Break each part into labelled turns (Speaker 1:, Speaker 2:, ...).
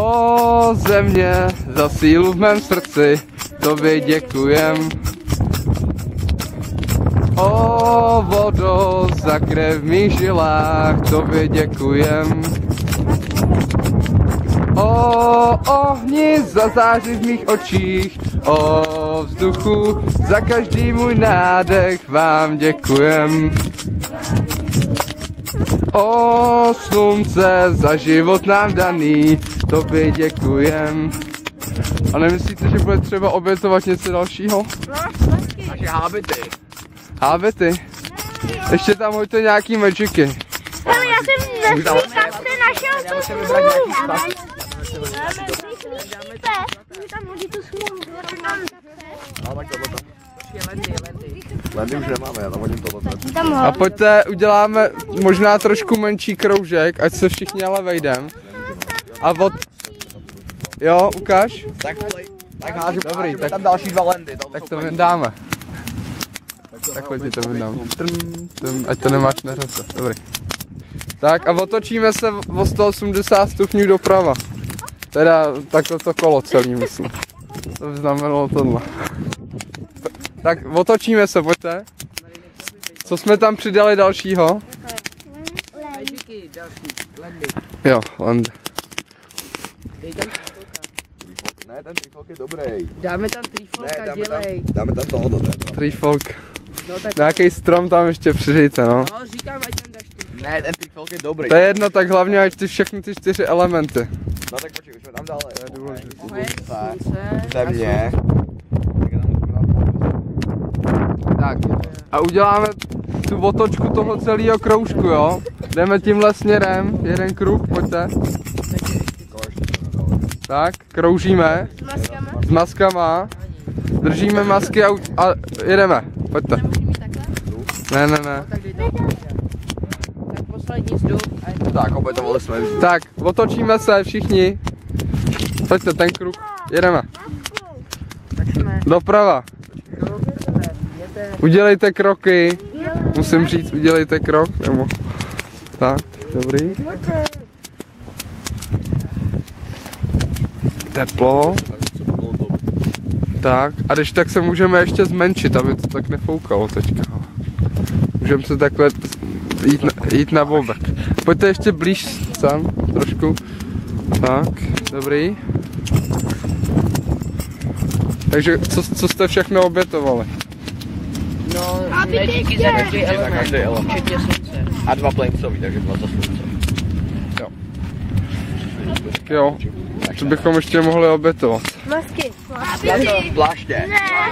Speaker 1: O země, za sílu v mém srdci, tobě děkujem. O vodo, za krev v mých žilách, tobě děkujem. O ohni, za záři v mých očích, o vzduchu, za každý můj nádech vám děkujem. O slunce, za život nám daný, tobě děkujem. A nemyslíte, že bude třeba obětovat něco dalšího?
Speaker 2: Naše hábity.
Speaker 1: Hábity? Ještě tam hoďte nějaký magicy.
Speaker 3: Hele, já jsem ve svý kapse našel tu smůlu. Tam hodí tu smůlu.
Speaker 2: Lendy už nemáme, já tam hodím tohle.
Speaker 1: A pojďte, uděláme možná trošku menší kroužek, ať se všichni ale vejdem. A od... Jo, ukáž?
Speaker 2: Tak hážu,
Speaker 1: dobrý, tak
Speaker 2: tam další 2 lendy.
Speaker 1: Tak to vydáme. Tak pojď, to vydám. Ať to nemáš na řase. Dobrý. Tak a otočíme se o 180 stupňů doprava. Teda takhle to kolo celý, myslím. To by znamenalo tohle. Tak otočíme se, pojďte. Co jsme tam přidali dalšího? Jo, lendy.
Speaker 2: Ne, ten trifolk je dobrý.
Speaker 4: Dáme tam trifolka, dělej.
Speaker 2: Dáme tam tohoto.
Speaker 1: Trifolk.
Speaker 4: No, tak...
Speaker 1: Nějaký strom tam ještě přiřijte, no.
Speaker 4: No, říkám, ať tam dáš ty.
Speaker 2: Ne, ten trifolk je dobrý.
Speaker 1: To je jedno, tak hlavně ať ty všechny ty 4 elementy.
Speaker 2: No tak počkej, už jsme tam dále.
Speaker 1: To je důležité.
Speaker 4: Slunce.
Speaker 2: Země.
Speaker 1: Tak a uděláme tu otočku toho celého kroužku, jo? Jdeme tímhle směrem, jeden kruh, pojďte. Tak, kroužíme. S maskama. Držíme masky a jedeme, pojďte. Ne.
Speaker 4: Tak dej to. Tak poslední vzduch.
Speaker 2: Tak, obetovali jsme.
Speaker 1: Tak, otočíme se všichni. Pojďte, ten kruh, jedeme.
Speaker 4: Tak jsme.
Speaker 1: Doprava. Udělejte kroky. Musím říct, udělejte krok, nebo... Tak, dobrý. Teplo. Tak, a když tak se můžeme ještě zmenšit, aby to tak nefoukalo teďka. Můžeme se takhle jít na bobek. Pojďte ještě blíž sem, trošku. Tak, dobrý. Takže co jste všechno obětovali?
Speaker 4: No, díky za každý element. Včetně slunce.
Speaker 2: A 2 plaincový, takže 2 za slunce.
Speaker 1: Jo, co bychom ještě mohli obětovat?
Speaker 3: Masky.
Speaker 2: Pláště.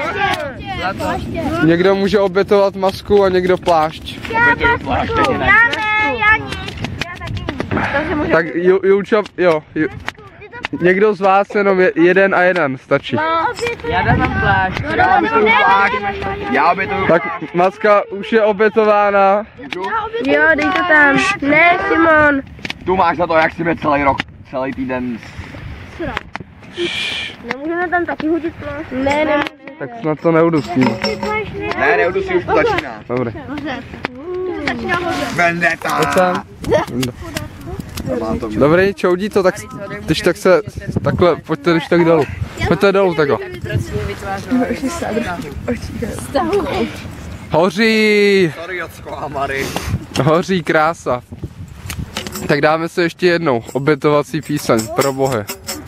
Speaker 1: Někdo může obětovat masku a někdo plášť.
Speaker 2: Obětuju pláště.
Speaker 3: Já ne, já nic. Já taky nic.
Speaker 1: Tak Julča, jo. Někdo z vás jenom jeden a jeden stačí.
Speaker 4: Já dávám plášť.
Speaker 2: Já obětuju plášť. Já obětuju.
Speaker 1: Tak maska už je obětována.
Speaker 3: Jo, dej to tam. Ne, Simon.
Speaker 2: Tu máš za to, jak si mě celý rok, celý týden.
Speaker 3: Nemůžeme tam taky hodit plášť? Ne.
Speaker 1: Tak snad to neudustíme.
Speaker 2: Ne, neudu si už to začíná.
Speaker 1: Dobrý.
Speaker 2: Vendetta.
Speaker 1: Dobrý, čoudí to, tak když tak se, takhle, pojďte když tak dolů. Pojďte dolů takhle. Hoří!
Speaker 2: Sorry, Jocko a Mary.
Speaker 1: Hoří, krása. Tak dáme se ještě jednou obětovací píseň, pro bohy.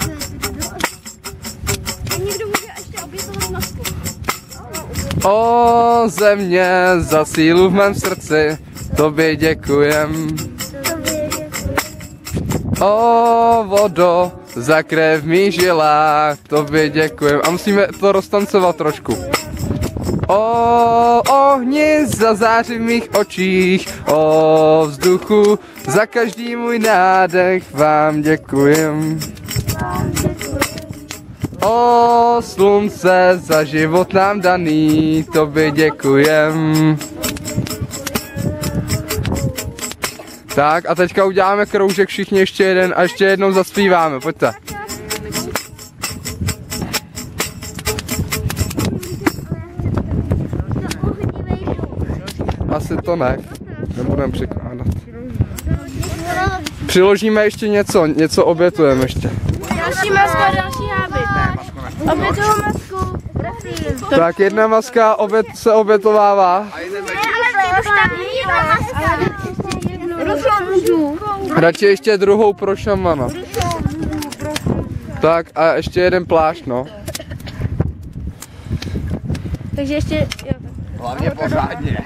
Speaker 3: Někdo může ještě obětovat masku.
Speaker 1: O země, za sílu v mém srdci, tobě děkujem. O vodo, za krev v mých žilách, tobě děkujem. A musíme to roztancovat trošku. O ohni, za záři v mých očích, o vzduchu, za každý můj nádech vám děkujem. O slunce, za život nám daný, tobě děkujem. Tak a teďka uděláme kroužek všichni ještě jeden a ještě jednou zaspíváme, pojďte. Asi to ne, nebudeme přikládat. Přiložíme ještě něco obětujeme ještě.
Speaker 3: Další masko, další hábit. Obětovou masku.
Speaker 1: Tak jedna maska se obětovává. Radši ještě druhou pro šamana. Tak a ještě jeden plášť, no.
Speaker 3: Takže ještě, jo.
Speaker 2: Hlavně pořádně.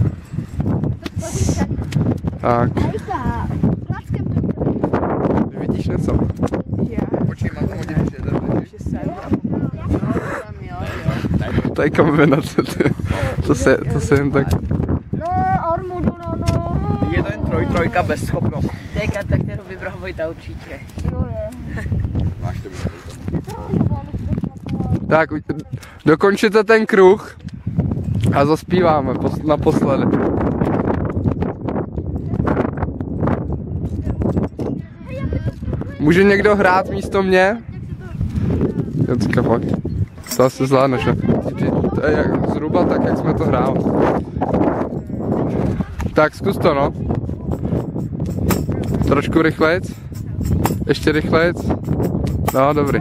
Speaker 1: Tak. Vidíš něco?
Speaker 2: Počkej, mám tam hodně
Speaker 1: To je kombinace, ty. To se jen tak...
Speaker 2: Je to jen trojka bez schopnost.
Speaker 4: Teďka tak kterou vybral Vojta určitě.
Speaker 2: Máš to být.
Speaker 1: Tak, dokončíte ten kruh a zaspíváme naposledy. Může někdo hrát místo mě? Jocka, pojď. To asi zvládneš, ne? To je zhruba tak, jak jsme to hráli. Tak, zkus to, no. Trošku rychlejc. Ještě rychlejc. No, dobrý.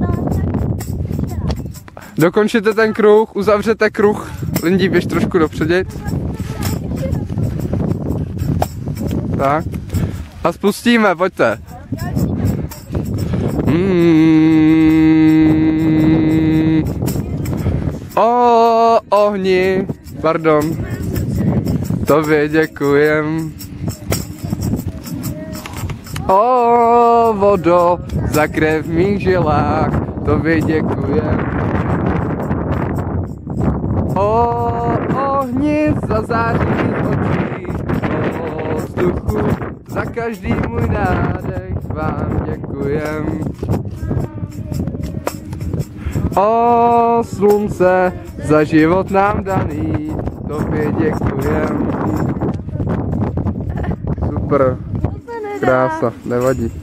Speaker 1: Dokončíte ten kruh, uzavřete kruh. Lindí, běž trošku dopředět. Tak. A spustíme, pojďte. O ohni, pardon. Tobě děkujem. O vodo, za krev v mých žilách. Tobě děkujem. O ohni, za září mých očí. O vzduchu, za každý můj nádech vám děkujem. O slunce, za život nám daný, tobě děkujem. Super, krása, nevadí.